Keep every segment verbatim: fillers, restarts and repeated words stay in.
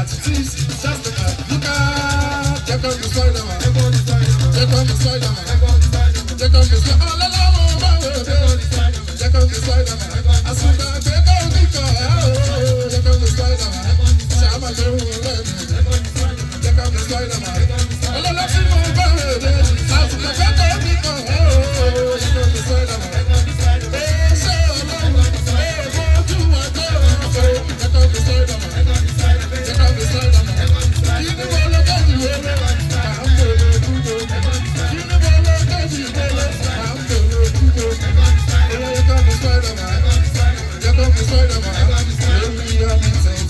to teach. Just the man. Look out. Check out the Spider-Man. Check out the Spider-Man. Check out the Spider-Man. Check out the Spider-Man. All along, check out the Spider-Man. I said that. Check out the car. Check out the Spider-Man. Shama the woman. Check out the Spider-Man. All along, see my baby. I said that. Check out the car. Check out the Spider-Man. Hey, so long. Hey, what do I do? Check out the Spider-Man. Check out the Spider-Man. You know what I got to do. I'm going to do. You know what I got to do. I'm going to do. Check out the Spider-Man. Check out the Spider-Man. Baby, I'm insane.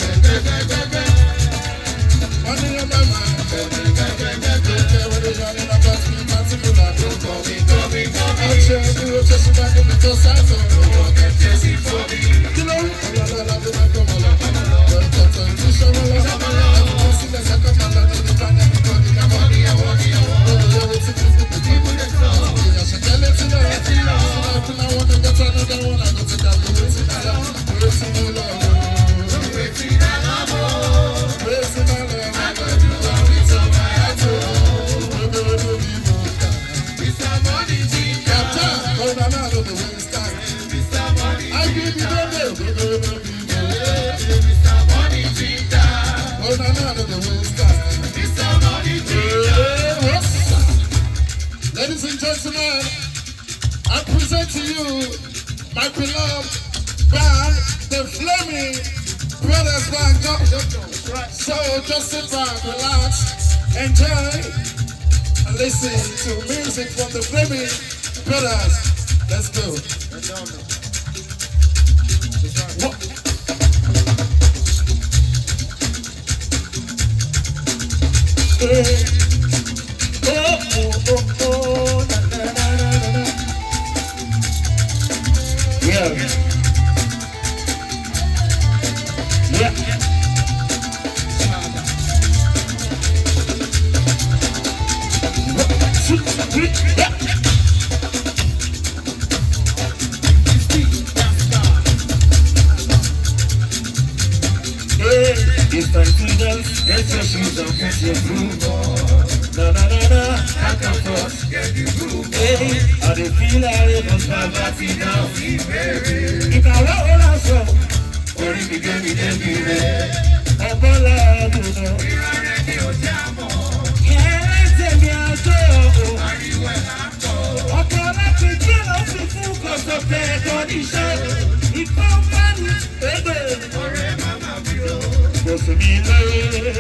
Money on my mind. Don't care what they're running about me. Nothing to that. Don't call me, call me, call me. I'm sure you will just back in the toss. I don't know what I'm chasing for me. You know, I'm not allowed to make them all up. Don't talk to me, show me love. I'm not see that I come along to the plan and go to the money. I want you. Don't do everything to the people that come. I should tell it to them. I want to get another one. I go to that. Waiting I love. Waiting I love. Waiting I love. Waiting I love. I go to the money to my heart. We're going to be broken. Mister Money Team. Captain. Oh, no, no, no, the way it's time. Mister Money Team. I give you the name. We're going to be broken. Mister Money Team. Oh, no, no, no, the way it's time. Mister Money Team. Ladies and gentlemen, I present to you my beloved band, the Flaming Brothers Band. So just sit back, relax, enjoy, and listen to music from the Flaming Brothers. Let's go. Hey. Oh, oh, oh, oh, na, na, na, na, na. Yeah. Yeah. Hey, if I could just get your shoes on, get your groove on. Na na na na, I can force, get you groove. Hey, I dey feel like it was my body now. If I roll out so, or if you get me, then you there. I'm all I do know. We are ready to jam on. Can't take me out so. Are you well after? I'm gonna be chill off the food, cause of the condition. If I'm funny, baby. Or am I not real? Just me, lady.